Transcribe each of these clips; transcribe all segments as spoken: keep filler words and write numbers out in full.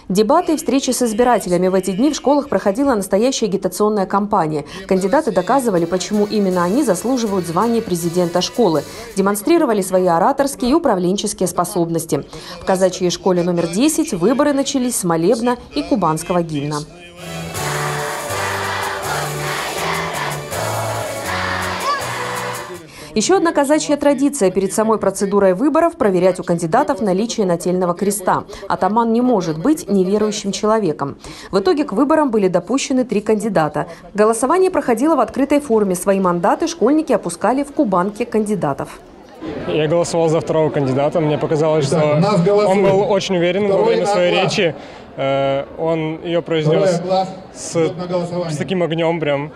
Дебаты и встречи с избирателями. В эти дни в школах проходила настоящая агитационная кампания. Кандидаты доказывали, почему именно они заслуживают звания президента школы. Демонстрировали свои ораторские и управленческие способности. В казачьей школе номер десять выборы начались с молебна и кубанского гимна. Еще одна казачья традиция перед самой процедурой выборов – проверять у кандидатов наличие нательного креста. Атаман не может быть неверующим человеком. В итоге к выборам были допущены три кандидата. Голосование проходило в открытой форме. Свои мандаты школьники опускали в кубанке кандидатов. Я голосовал за второго кандидата. Мне показалось, что он был очень уверен во время своей речи. Он ее произнес с, с таким огнем, прям,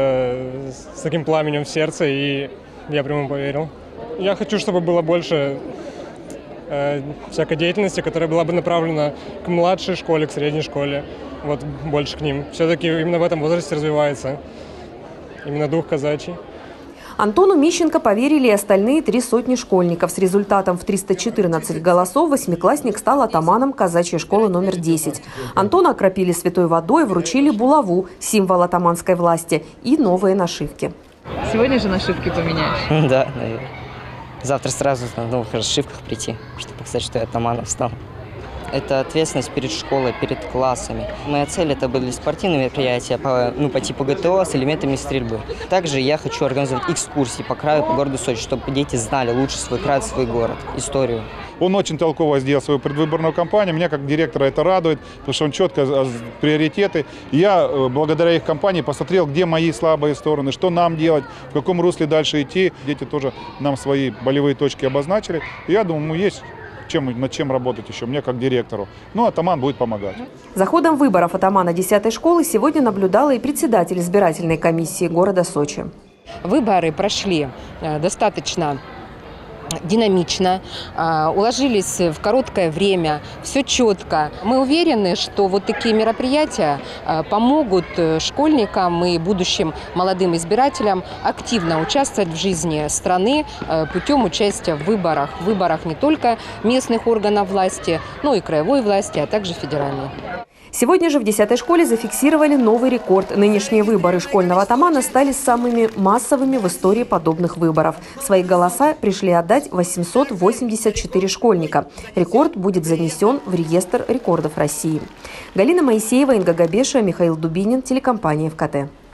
с таким пламенем в сердце, и я прямо поверил. Я хочу, чтобы было больше э, всякой деятельности, которая была бы направлена к младшей школе, к средней школе, вот больше к ним. Все-таки именно в этом возрасте развивается именно дух казачий. Антону Мищенко поверили и остальные три сотни школьников. С результатом в триста четырнадцать голосов восьмиклассник стал атаманом казачьей школы номер десять. Антона окропили святой водой, вручили булаву, символ атаманской власти, и новые нашивки. Сегодня же нашивки поменяешь? Да, наверное. Завтра сразу на новых расшивках прийти, чтобы показать, что я атаманом стал. Это ответственность перед школой, перед классами. Моя цель – это были спортивные мероприятия по, ну, по типу ГТО с элементами стрельбы. Также я хочу организовать экскурсии по краю, по городу Сочи, чтобы дети знали лучше свой край, свой город, историю. Он очень толково сделал свою предвыборную кампанию. Меня как директора это радует, потому что он четко приоритеты. Я благодаря их кампании посмотрел, где мои слабые стороны, что нам делать, в каком русле дальше идти. Дети тоже нам свои болевые точки обозначили. И я думаю, ну, есть чем, над чем работать еще, мне как директору. Ну, атаман будет помогать. За ходом выборов атамана десятой школы сегодня наблюдала и председатель избирательной комиссии города Сочи. Выборы прошли достаточно динамично, уложились в короткое время, все четко. Мы уверены, что вот такие мероприятия помогут школьникам и будущим молодым избирателям активно участвовать в жизни страны путем участия в выборах. В выборах не только местных органов власти, но и краевой власти, а также федеральной. Сегодня же в десятой школе зафиксировали новый рекорд. Нынешние выборы школьного атамана стали самыми массовыми в истории подобных выборов. Свои голоса пришли отдать восемьсот восемьдесят четыре школьника. Рекорд будет занесен в реестр рекордов России. Галина Моисеева, Инга Габеша, Михаил Дубинин, телекомпания ФКТ.